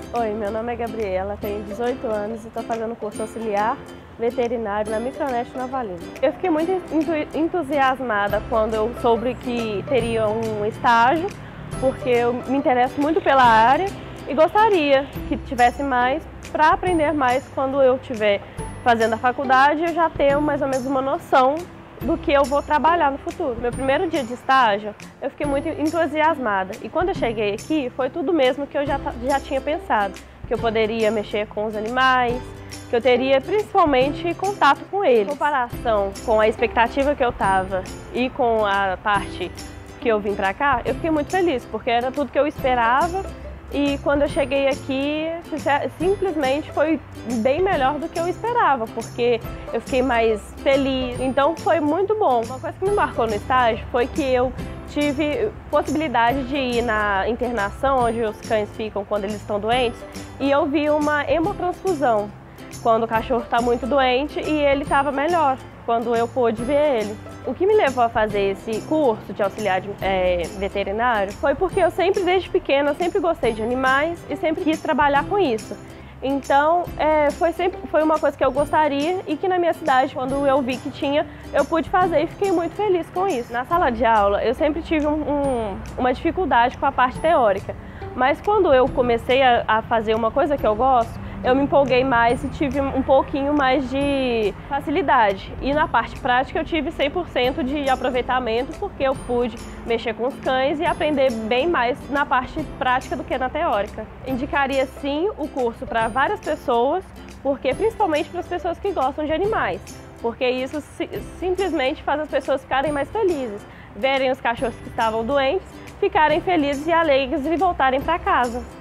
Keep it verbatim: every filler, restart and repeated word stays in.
Oi, meu nome é Gabriela, tenho dezoito anos e estou fazendo curso auxiliar veterinário na Micronet Nova Lima. Eu fiquei muito entusiasmada quando eu soube que teria um estágio, porque eu me interesso muito pela área e gostaria que tivesse mais para aprender mais quando eu estiver fazendo a faculdade, eu já tenho mais ou menos uma noção do que eu vou trabalhar no futuro. Meu primeiro dia de estágio, eu fiquei muito entusiasmada. E quando eu cheguei aqui, foi tudo mesmo que eu já, já tinha pensado. Que eu poderia mexer com os animais, que eu teria principalmente contato com eles. Em comparação com a expectativa que eu estava e com a parte que eu vim pra cá, eu fiquei muito feliz, porque era tudo que eu esperava. E quando eu cheguei aqui, simplesmente foi bem melhor do que eu esperava, porque eu fiquei mais feliz, então foi muito bom. Uma coisa que me marcou no estágio foi que eu tive possibilidade de ir na internação, onde os cães ficam quando eles estão doentes, e eu vi uma hemotransfusão, quando o cachorro está muito doente e ele estava melhor, quando eu pude ver ele. O que me levou a fazer esse curso de auxiliar de, é, veterinário foi porque eu sempre, desde pequena, eu sempre gostei de animais e sempre quis trabalhar com isso. Então, é, foi, sempre, foi uma coisa que eu gostaria e que na minha cidade, quando eu vi que tinha, eu pude fazer e fiquei muito feliz com isso. Na sala de aula, eu sempre tive um, um, uma dificuldade com a parte teórica, mas quando eu comecei a, a fazer uma coisa que eu gosto, eu me empolguei mais e tive um pouquinho mais de facilidade. E na parte prática eu tive cem por cento de aproveitamento, porque eu pude mexer com os cães e aprender bem mais na parte prática do que na teórica. Indicaria sim o curso para várias pessoas, porque principalmente para as pessoas que gostam de animais, porque isso simplesmente faz as pessoas ficarem mais felizes, verem os cachorros que estavam doentes, ficarem felizes e alegres e voltarem para casa.